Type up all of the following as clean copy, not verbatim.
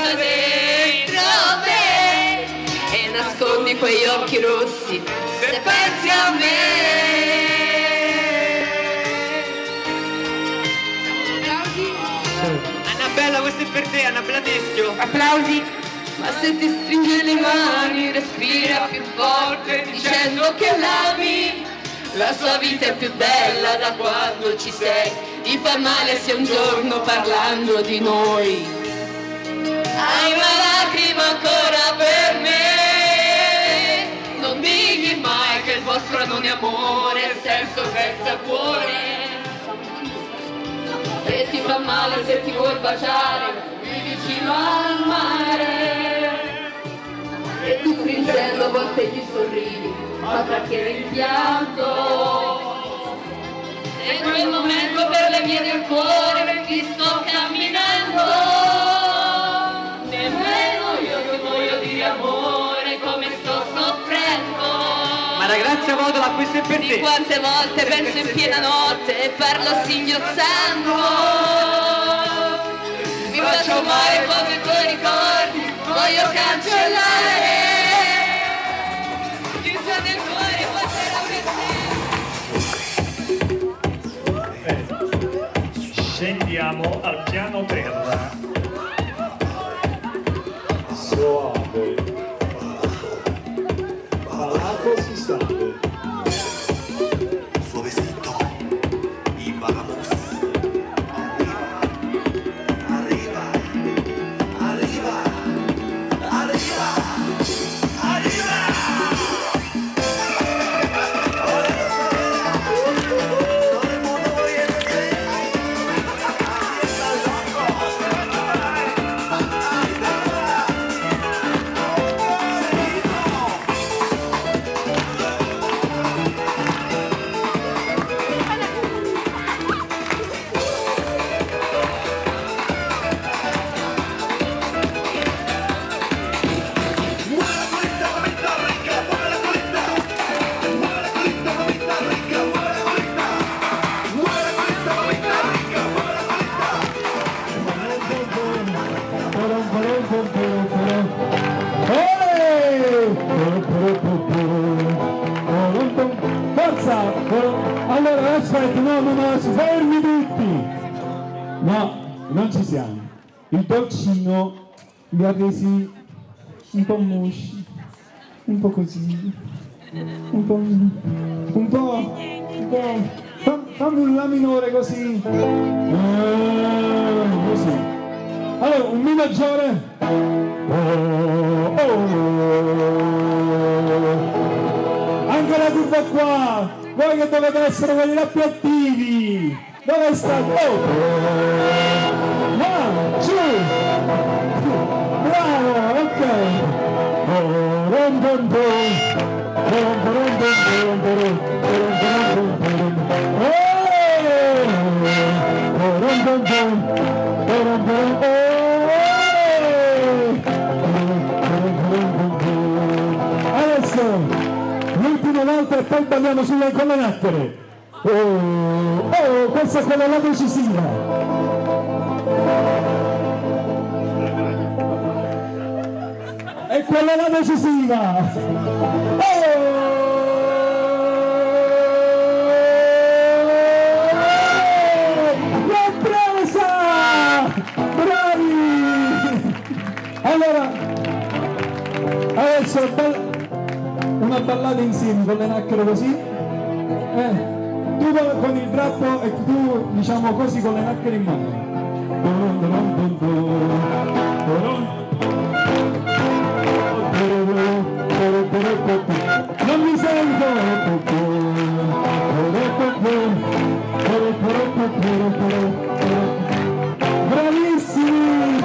dentro me e nascondi quegli occhi rossi se pensi a me. Annabella, questo è per te, Annabella Teschio. Applausi. Ma se ti stringe le mani, respira più forte dicendo che l'ami. La sua vita è più bella da quando ci sei. Ti fa male se un giorno parlando di noi hai una lacrima ancora per me. Non digli mai che il vostro non è amore, è senso senza cuore. E ti fa male se ti vuoi baciare vicino al mare. E tu stringendo a volte gli sorridi, ma tra che rimpianto. E in quel momento per le vie del cuore ti sto camminando. Nemmeno io che voglio dire amore come sto soffrendo. Ma la Grazia Modola, questo è per te. Di quante volte penso in piena notte e parlo singhiozzando. Mi faccio male come i tuoi ricordi, voglio cancellare. Chiusa nel cuore passerà per te. Scendiamo al piano terra. Soave. Malato si sale. Suavecito y vamos. Arriba, arriba, arriba, arriba, arriba. Ahora lo sabes, todo el mundo moviéndose. Así está loco. Forza! Allora aspetta, no, fermi tutti! No, non ci siamo. Il dolcino li ha resi un po' musci, un po' così, fammi un la minore così. Così. Allora, un mi maggiore. Anche la curva qua, voi che dovete essere quelli là più attivi, dove state? Giù, bravo, ok. Adesso l'ultima volta e poi balliamo con le nacchere. Questa è quella là decisiva. E quella è la decisiva. L'ho presa! Bravi! Allora, adesso una ballata insieme con le nacchere così. Tu con il drappo e tu diciamo così con le nacchere in mano. Non mi sento! Bravissimi!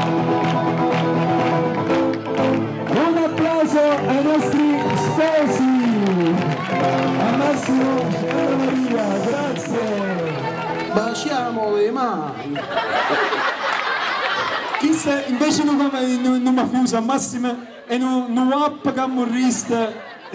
Un applauso ai nostri sposi! A Massimo e Anna Maria, grazie! Baciamo le mani! Chissà, invece non mi fiusa, Massimo e non app camorrista.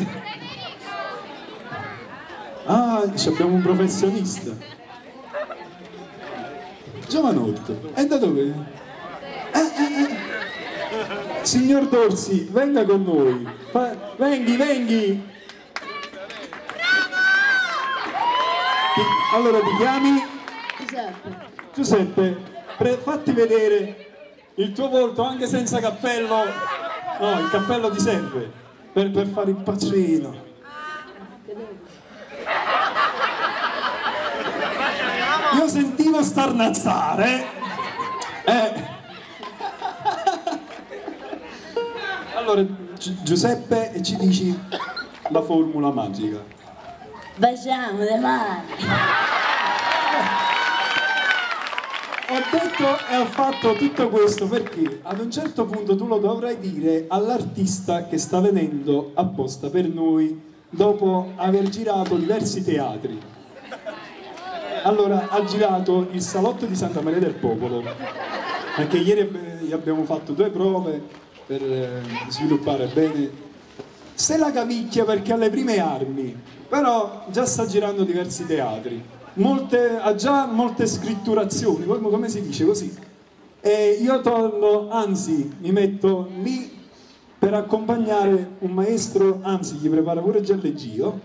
Ah, abbiamo un professionista. Giovanotto, e da dove? Signor Dorsi, venga con noi. Venghi. Allora ti chiami? Giuseppe, fatti vedere il tuo volto anche senza cappello. No, il cappello ti serve per fare il pacino. Io sentivo starnazzare. Allora, Giuseppe, ci dici la formula magica. Baciamo le mani. Ho detto e ho fatto tutto questo perché ad un certo punto tu lo dovrai dire all'artista che sta venendo apposta per noi dopo aver girato diversi teatri. Allora, ha girato il Salotto di Santa Maria del Popolo, perché ieri abbiamo fatto 2 prove per sviluppare bene. Se la cavicchia perché ha le prime armi, però già sta girando diversi teatri, ha già molte scritturazioni, come si dice così. E io torno, anzi mi metto lì per accompagnare un maestro, anzi gli prepara pure già il leggio.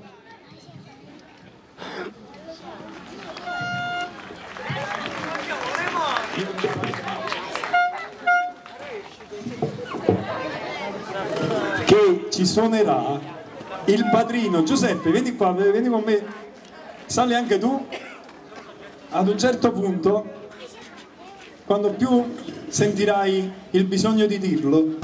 Che ci suonerà il padrino. Giuseppe, vieni qua, vieni con me, sali anche tu. Ad un certo punto, quando più sentirai il bisogno di dirlo,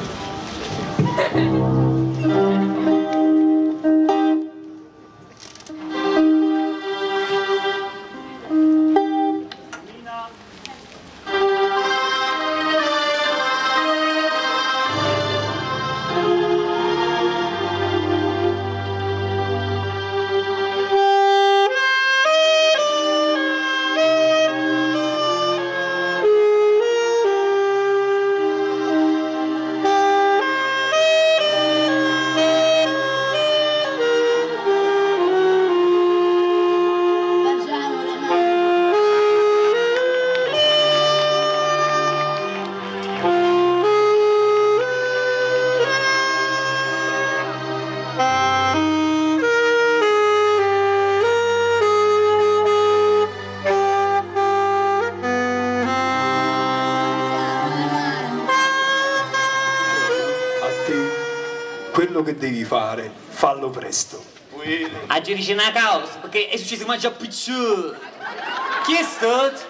quello che devi fare, fallo presto. Oggi dice una causa, perché è successo ma già più. Chi è stato?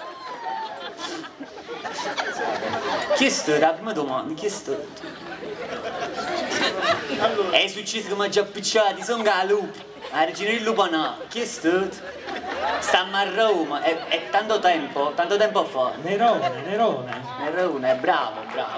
Chi è stato? La prima domanda, chi è stato? È successo che mi ha già picciati, sono galupi. La regina del Lupanà, chi è stato? Stiamo a Roma, è tanto tempo fa. Nerone, bravo.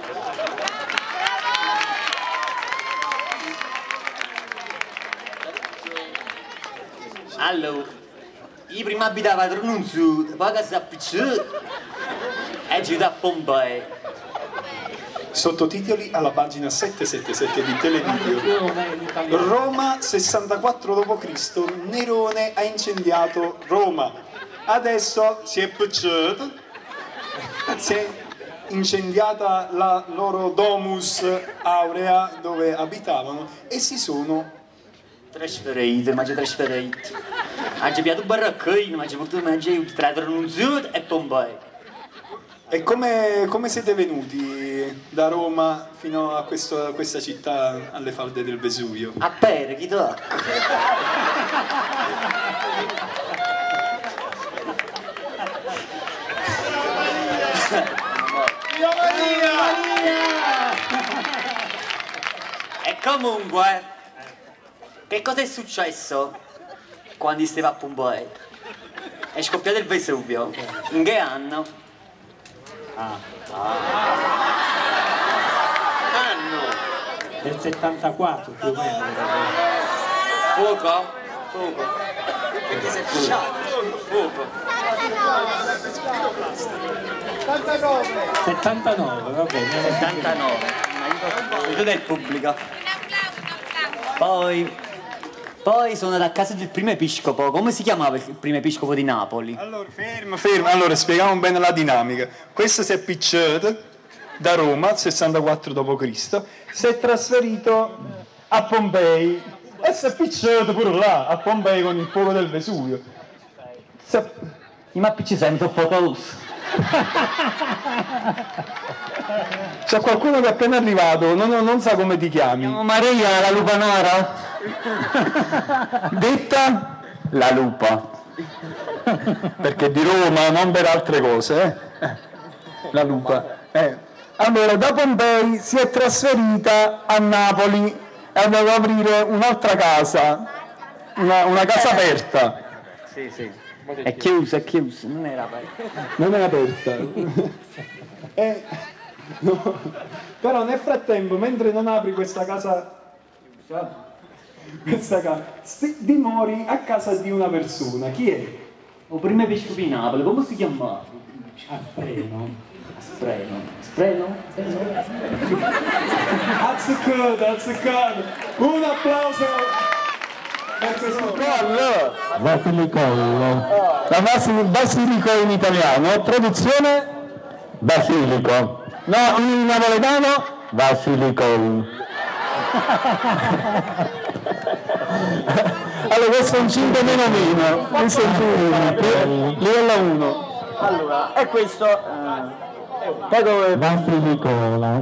Allora, io prima abitavo a Tronunzu, poi che si è appicciato e giù da Pompei. Sottotitoli alla pagina 777 di Televideo. Roma 64 d.C. Nerone ha incendiato Roma. Adesso si è appicciato, si è incendiata la loro domus aurea dove abitavano e si sono trasferito. Oggi piato baracchino, ma ci portato a mangiare tra Tronunzu e Pompei. E come siete venuti da Roma fino a questa città alle falde del Vesuvio? A pere, chi tocca? E comunque, che cosa è successo quando stava a Pompei? È scoppiato il Vesuvio. In che anno? Anno? Del 74 più o meno. Fuoco? Perché si è fuoco. 79, va bene. 79. Aiuto del pubblico. Poi sono andato a casa del primo episcopo. Come si chiamava il primo episcopo di Napoli? Allora, fermo. Allora, spieghiamo bene la dinamica. Questo si è appicciato da Roma, 64 d.C., si è trasferito a Pompei e si è appiccicato pure là, a Pompei con il fuoco del Vesuvio. Ma ci sento fotografi. C'è qualcuno che è appena arrivato, non sa come ti chiami. Maria, la lupa nera? Detta La lupa. perché di Roma, non per altre cose, la lupa. Allora, da Pompei si è trasferita a Napoli e ha dovuto aprire un'altra casa, una casa aperta. Sì, sì. È chiusa, non era aperta. Non è aperta. No. Però nel frattempo, mentre non apri questa casa, dimori a casa di una persona. Chi è? O prima vescovo di Napoli, come si chiamava? Spreno? Azzeccato! Un applauso per questo collo! Basilico in italiano, traduzione? Basilico. No, in napoletano? Basilico. Allora, questo è un 5 meno meno, questo è un livello 1. Allora, e questo... Basilicola.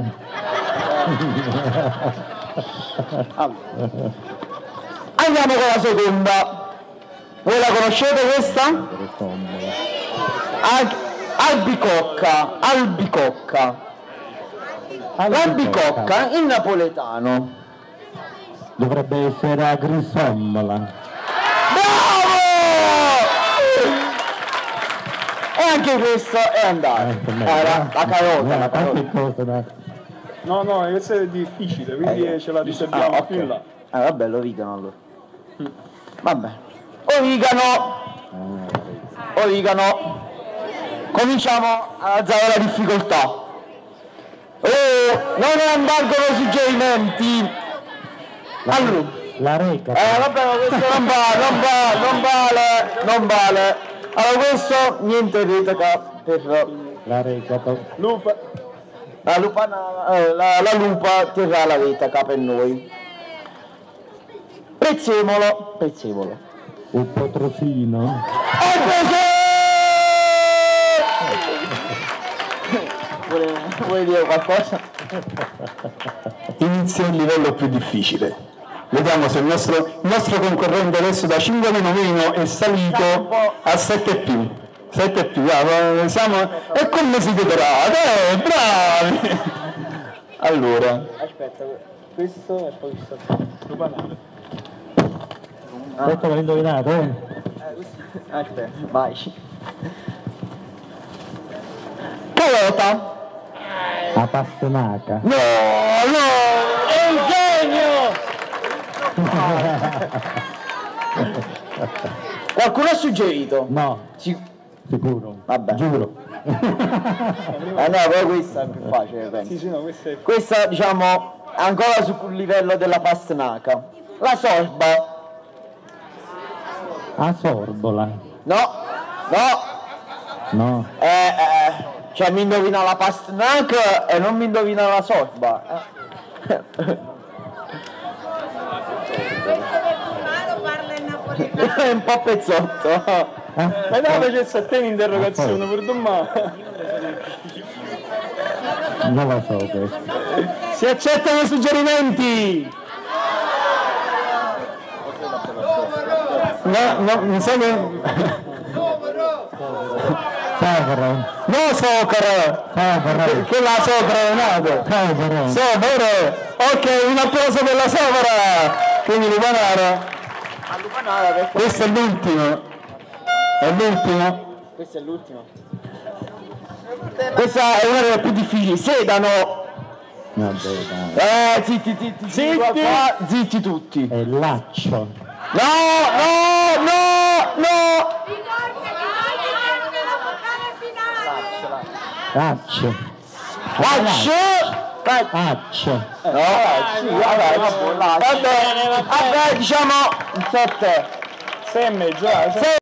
Andiamo con la seconda. Voi la conoscete questa? Albicocca. L'albicocca in napoletano. Dovrebbe essere agrisommola. Bravo! E anche questo è andato. La carota. Quante cose da... No, questo è difficile, quindi ce la riserviamo più in là. Vabbè, l'origano allora. Vabbè. Origano. Cominciamo ad alzare la difficoltà. Non andando suggerimenti. Allora. La reca. Vabbè, ma questo non vale. Allora questo niente replica per La reca. la lupa terrà la replica per noi. Prezzemolo. Un potrosino. Vuoi dire qualcosa? Inizia il livello più difficile. Vediamo se il nostro concorrente adesso da 5 meno meno è salito a 7 più. 7 più, e come si vedrà? Bravi! Allora. Aspetta, questo e poi questo. Questo l'ho indovinato, Aspetta, vai. Carota. La pastinaca. No, è un genio! Qualcuno ha suggerito? No, Sì. sicuro. Vabbè. Giuro. No, però questa è più facile, penso. Sì, no, questo è... Questa, diciamo, è ancora sul livello della pastinaca. La sorba. A sorbola. No. No. Cioè mi indovina la pastinaca e non mi indovina la sorba. È un po' pezzotto. Ma dove c'è 7 interrogazione per domani? Non lo so questo. Si accettano i suggerimenti! No, mi sa che... Sopra. No, socra! Che la sopra è nato! Sopra! Ok, un applauso per la sopra! Quindi Lupanara. Questo è l'ultimo. Questo è l'ultimo. Questa è una delle più difficili. Sedano. Vabbè, Zitti tutti. è laccio. No! Laccio. Vabbè, diciamo 7. 6 e mezzo,